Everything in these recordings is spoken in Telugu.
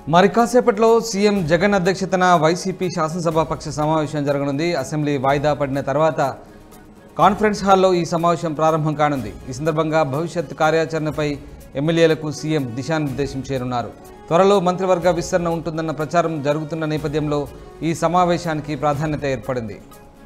మరి కాసేపట్లో సీఎం జగన్ అధ్యక్షతన వైసీపీ శాసనసభాపక్ష సమావేశం జరగనుంది. అసెంబ్లీ వాయిదా పడిన తర్వాత కాన్ఫరెన్స్ హాల్లో ఈ సమావేశం ప్రారంభం కానుంది. ఈ సందర్భంగా భవిష్యత్ కార్యాచరణపై ఎమ్మెల్యేలకు సీఎం దిశానిర్దేశం చేయనున్నారు. త్వరలో మంత్రివర్గ విస్తరణ ఉంటుందన్న ప్రచారం జరుగుతున్న నేపథ్యంలో ఈ సమావేశానికి ప్రాధాన్యత ఏర్పడింది.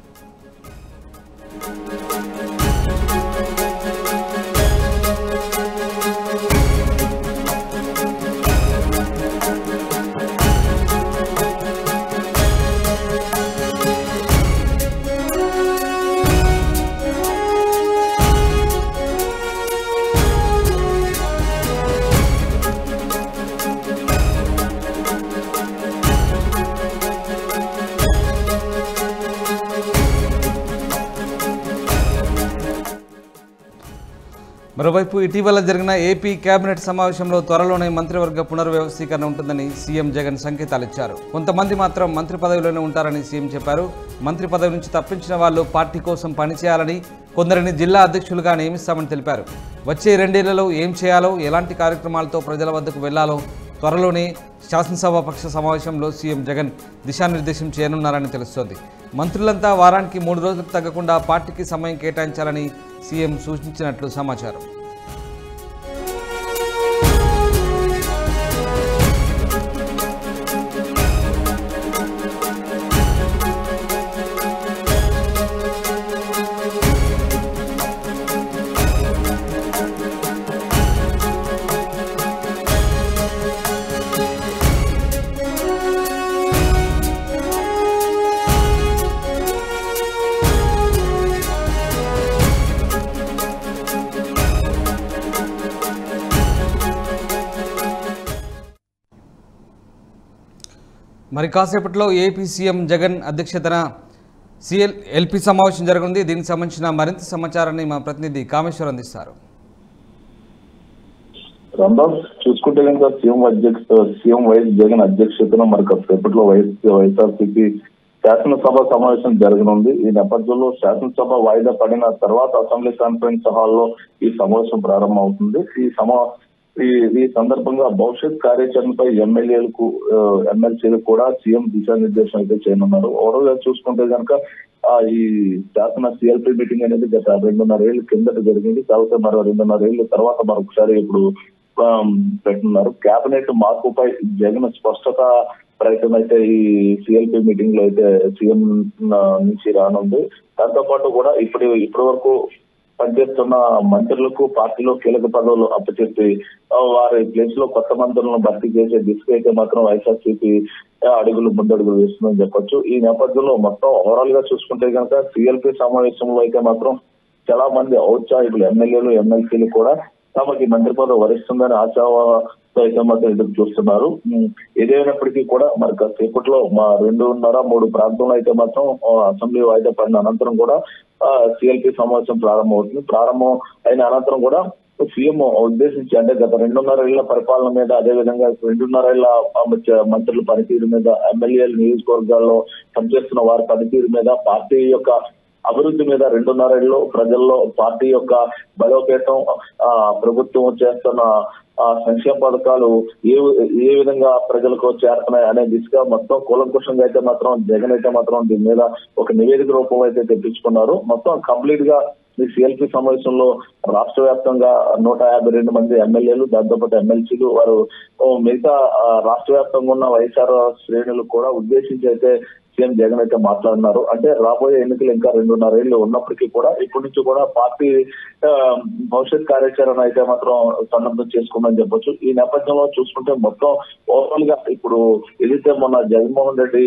మరోవైపు ఇటీవల జరిగిన ఏపీ కేబినెట్ సమావేశంలో త్వరలోనే మంత్రివర్గ పునర్వ్యవస్థీకరణ ఉంటుందని సీఎం జగన్ సంకేతాలు ఇచ్చారు. కొంతమంది మాత్రం మంత్రి పదవిలోనే ఉంటారని సీఎం చెప్పారు. మంత్రి పదవి నుంచి తప్పించిన వాళ్ళు పార్టీ కోసం పనిచేయాలని, కొందరిని జిల్లా అధ్యక్షులుగా నియమిస్తామని తెలిపారు. వచ్చే 2 ఏళ్లలో ఏం చేయాలో, ఎలాంటి కార్యక్రమాలతో ప్రజల వద్దకు వెళ్లాలో త్వరలోనే శాసనసభాపక్ష సమావేశంలో సీఎం జగన్ దిశానిర్దేశం చేయనున్నారని తెలుస్తోంది. మంత్రులంతా వారానికి 3 రోజులకు తగ్గకుండా పార్టీకి సమయం కేటాయించాలని సీఎం సూచించినట్లు సమాచారం. మరి కాసేపట్లో ఏపీ సీఎం జగన్ అధ్యక్షతన ఎల్పీ సమావేశం జరగనుంది. దీనికి సంబంధించిన మరింత సమాచారాన్ని మా ప్రతినిధి కామేశ్వర్ అందిస్తారు. చూసుకుంటే కనుక సీఎం వైఎస్ జగన్ అధ్యక్షతన మరి కాసేపట్లో వైఎస్ఆర్సీపీ శాసనసభ సమావేశం జరగనుంది. ఈ నేపథ్యంలో శాసనసభ వాయిదా పడిన తర్వాత అసెంబ్లీ కాన్ఫరెన్స్ హాల్లో ఈ సమావేశం ప్రారంభం అవుతుంది. ఈ సందర్భంగా భవిష్యత్ కార్యాచరణపై ఎమ్మెల్సీలకు కూడా సీఎం దిశానిర్దేశం అయితే చేయనున్నారు. ఓవరాల్ గా చూసుకుంటే కనుక ఈ శాసన సిఎల్పీ మీటింగ్ అనేది గత 2.5 ఏళ్ల కిందట జరిగింది. కాకపోతే మరో 2.5 ఏళ్ల తర్వాత మరొకసారి ఇప్పుడు పెట్టున్నారు. కేబినెట్ మార్పుపై జగన్ స్పష్టత ప్రయత్నం అయితే ఈ సిఎల్పీ మీటింగ్ లో అయితే సీఎం నుంచి రానుంది. దాంతో పాటు కూడా ఇప్పటి వరకు పనిచేస్తున్న మంత్రులకు పార్టీలో కీలక పదవులు అప్పచెప్పి వారి ప్లేస్ లో కొత్త మంత్రులను భర్తీ చేసే దిశగా అయితే మాత్రం వైఎస్ఆర్సీపీ ముందడుగులు వేస్తుందని చెప్పొచ్చు. ఈ నేపథ్యంలో మొత్తం ఓవరాల్ గా చూసుకుంటే కనుక సిఎల్పీ సమావేశంలో అయితే మాత్రం చాలా మంది ఔత్సాహికులు ఎమ్మెల్యేలు ఎమ్మెల్సీలు కూడా తమకి మంత్రి పదవి వరిస్తుందని ఆశాతో అయితే మాత్రం ఎదురు చూస్తున్నారు. ఏదైనప్పటికీ కూడా మరి కాసేపట్లో మా 2.5-3 ప్రాంతంలో అయితే మాత్రం అసెంబ్లీ వాయిదా పడిన అనంతరం కూడా సిఎల్పీ సమావేశం ప్రారంభం అవుతుంది. ప్రారంభం అయిన అనంతరం కూడా సీఎం ఉద్దేశించి అంటే గత 2.5 ఏళ్ల పరిపాలన మీద, అదేవిధంగా 2.5 ఏళ్ల మంత్రుల పనితీరు మీద, ఎమ్మెల్యేల నియోజకవర్గాల్లో పనిచేస్తున్న వారి పనితీరు మీద, పార్టీ యొక్క అభివృద్ధి మీద, 2.5 ఏళ్లలో ప్రజల్లో పార్టీ యొక్క బలోపేతం, ప్రభుత్వం చేస్తున్న సంక్షేమ పథకాలు ఏ విధంగా ప్రజలకు చేరుతున్నాయి అనే దిశగా మొత్తం కూలంకుషంగా అయితే మాత్రం జగన్ అయితే మాత్రం దీని మీద ఒక నివేదిక రూపంలో అయితే తెప్పించుకున్నారు. మొత్తం కంప్లీట్ గా ఈ సిఎల్పీ సమావేశంలో రాష్ట్ర వ్యాప్తంగా 152 మంది ఎమ్మెల్యేలు, దాంతోపాటు ఎమ్మెల్సీలు, వారు మిగతా రాష్ట్ర వ్యాప్తంగా ఉన్న వైఎస్ఆర్ శ్రేణులు కూడా ఉద్దేశించి అయితే సీఎం జగన్ అయితే మాట్లాడినారు. అంటే రాబోయే ఎన్నికలు ఇంకా 2.5 ఏళ్లు ఉన్నప్పటికీ కూడా ఇప్పటి నుంచి కూడా పార్టీ భవిష్యత్ కార్యాచరణ అయితే మాత్రం సన్నద్ధం చేసుకుందని చెప్పొచ్చు. ఈ నేపథ్యంలో చూసుకుంటే మొత్తం ఓవరాల్ గా ఇప్పుడు ఏదైతే మొన్న జగన్మోహన్ రెడ్డి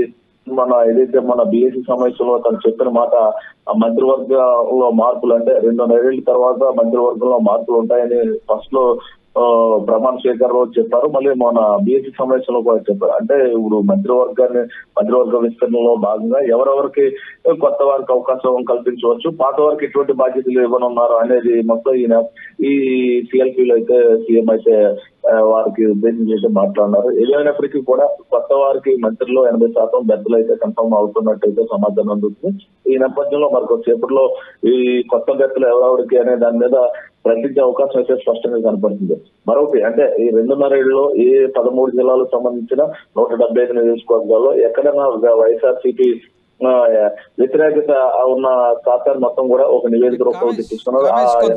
మన బీఎస్సీ సమావేశంలో తను చెప్పిన మాట, మంత్రివర్గంలో మార్పులు అంటే 2.5 ఏళ్ల తర్వాత మంత్రివర్గంలో మార్పులు ఉంటాయని ఫస్ట్ లో ప్రమాణ స్వీకారం రోజు చెప్పారు. మళ్ళీ మన బీఎస్సీ సమావేశంలో కూడా చెప్పారు. అంటే ఇప్పుడు మంత్రివర్గ విస్తరణలో భాగంగా ఎవరెవరికి కొత్త వారికి అవకాశం కల్పించవచ్చు, పాత వారికి ఎటువంటి బాధ్యతలు ఇవ్వనున్నారు అనేది మొత్తం ఈ సిఎల్పిలో అయితే సీఎం అయితే వారికి ఉద్దేశించి అయితే మాట్లాడినారు. ఏదైనప్పటికీ కూడా కొత్త వారికి మంత్రిలో 80% బెర్తులు అయితే కన్ఫర్మ్ అవుతున్నట్టయితే సమాచారం అందుతుంది. ఈ నేపథ్యంలో మరికొద్దిసేపట్లో ఈ కొత్త బెర్తులు ఎవరెవరికి అనే దాని మీద ప్రకటించే అవకాశం అయితే స్పష్టంగా కనపడుతుంది. మరొకటి అంటే ఈ 2.5 ఏళ్లలో ఏ 13 జిల్లాలకు సంబంధించిన 175 నియోజకవర్గాల్లో ఎక్కడైనా వైఎస్ఆర్సీపీ వ్యతిరేకత ఉన్న ఖాతాలు మొత్తం కూడా ఒక నివేదిక రూపంలో తీసుకున్నారు.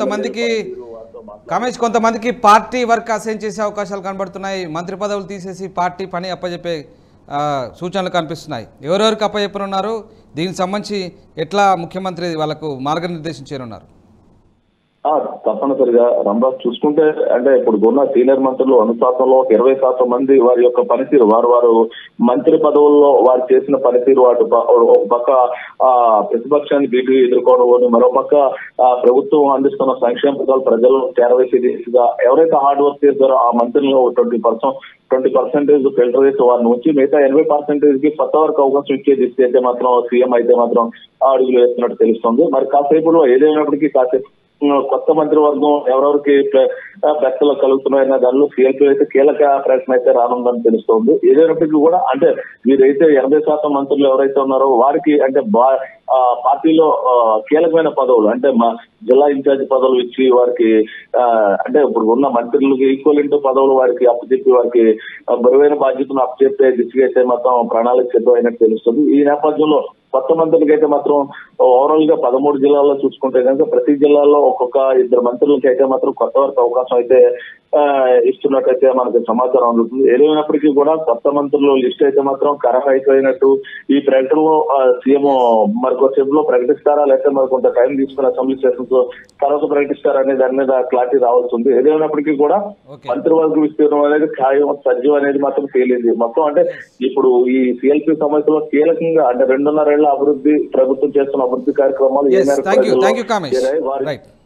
కొంతమందికి పార్టీ వర్క్ అసైన్ చేసే అవకాశాలు కనబడుతున్నాయి. మంత్రి పదవులు తీసేసి పార్టీ పని అప్పచెప్పే సూచనలు కనిపిస్తున్నాయి. ఎవరెవరికి అప్పచెప్పనున్నారు, దీనికి సంబంధించి ఎట్లా ముఖ్యమంత్రి వాళ్ళకు మార్గనిర్దేశం చేయనున్నారు? తప్పనిసరిగా రంభాస్ చూసుకుంటే అంటే ఇప్పుడు ఉన్న సీనియర్ మంత్రులు 100%లో 20% మంది వారి యొక్క పనితీరు వారు మంత్రి పదవుల్లో వారు చేసిన పనితీరు వాటి ఒక పక్క ప్రతిపక్షాన్ని బీటీ ఎదుర్కోవడం, మరో పక్క ప్రభుత్వం అందిస్తున్న సంక్షేమ పథకాలు ప్రజలు చేరవేసే దిశగా ఎవరైతే హార్డ్ వర్క్ చేస్తారో ఆ మంత్రుల్లో 20% ఫిల్టర్ చేసి వారిని ఉంచి మిగతా 80% కి కొత్త వరకు అవకాశం ఇచ్చే దిశ అయితే మాత్రం సీఎం అయితే మాత్రం అడుగులు వేస్తున్నట్టు తెలుస్తుంది. మరి కాసేపులో ఏదైనప్పటికీ కొత్త మంత్రివర్గం ఎవరెవరికి బెర్తలు కలుగుతున్నాయన్న దానిలో సీఎల్పీ అయితే కీలక ప్రకటన అయితే రానుందని తెలుస్తోంది. ఏదైనప్పటికీ కూడా అంటే వీరైతే 80% మంత్రులు ఎవరైతే ఉన్నారో వారికి అంటే పార్టీలో కీలకమైన పదవులు అంటే జిల్లా ఇన్ఛార్జ్ పదవులు ఇచ్చి వారికి అంటే ఇప్పుడు ఉన్న మంత్రులకి ఈక్వలెంట్ పదవులు వారికి అప్పచెప్పి వారికి బరువైన బాధ్యతను అప్పచెప్పే దిశగా అయితే మాత్రం ప్రణాళిక సిద్ధమైనట్టు తెలుస్తుంది. ఈ నేపథ్యంలో కొత్త మంత్రులకి అయితే మాత్రం ఓవరాల్ గా 13 జిల్లాల్లో చూసుకుంటే కనుక ప్రతి జిల్లాలో ఒక్కొక్క 2 మంత్రులకి అయితే మాత్రం కొత్త వరకు అవకాశం అయితే ఇస్తున్నట్టయితే మనకి సమాచారం అందుతుంది. ఏదైనప్పటికీ కూడా కొత్త మంత్రులు లిస్ట్ అయితే మాత్రం ఖరారైపోయినట్టు ఈ ప్రకటనలో సీఎం మరికొద్దిసేపులో ప్రకటిస్తారా లేకపోతే మరి కొంత టైం తీసుకుని అసెంబ్లీ సెషన్స్ తర్వాత ప్రకటిస్తారా అనే దాని మీద క్లారిటీ రావాల్సి ఉంది. ఏదైనప్పటికీ కూడా మంత్రివర్గ విస్తీర్ణం అనేది ఖాయం సజ్జం అనేది మాత్రం తేలింది. మొత్తం అంటే ఇప్పుడు ఈ సిఎల్పీ సమస్యలో కీలకంగా అంటే 2.5 ఏళ్ల అభివృద్ధి ప్రభుత్వం చేస్తున్న అభివృద్ధి కార్యక్రమాలు